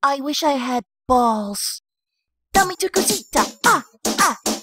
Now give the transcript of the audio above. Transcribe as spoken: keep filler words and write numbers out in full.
I wish I had balls. Dame tu cosita. Ah, ah.